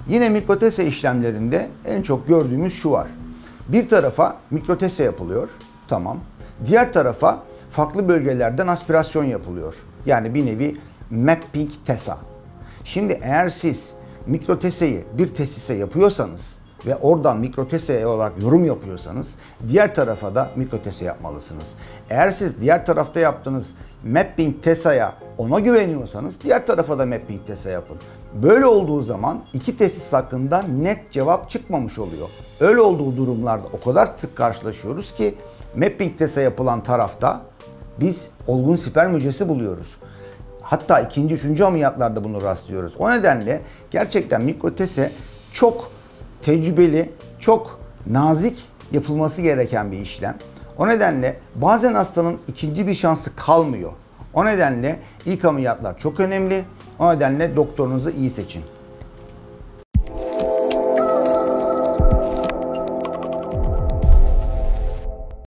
Yine mikrotese işlemlerinde en çok gördüğümüz şu var. Bir tarafa mikrotese yapılıyor. Tamam. Diğer tarafa farklı bölgelerden aspirasyon yapılıyor. Yani bir nevi mapping tesa. Şimdi eğer siz mikroteseyi bir tesise yapıyorsanız ve oradan mikrotese olarak yorum yapıyorsanız diğer tarafa da mikrotese yapmalısınız. Eğer siz diğer tarafta yaptığınız mapping tesa'ya ona güveniyorsanız diğer tarafa da mapping tesa yapın. Böyle olduğu zaman iki tesis hakkında net cevap çıkmamış oluyor. Öyle olduğu durumlarda o kadar sık karşılaşıyoruz ki mapping tesa yapılan tarafta biz olgun sperm hücresi buluyoruz. Hatta ikinci, üçüncü ameliyatlarda bunu rastlıyoruz. O nedenle gerçekten mikrotese çok tecrübeli, çok nazik yapılması gereken bir işlem. O nedenle bazen hastanın ikinci bir şansı kalmıyor. O nedenle ilk ameliyatlar çok önemli. O nedenle doktorunuzu iyi seçin.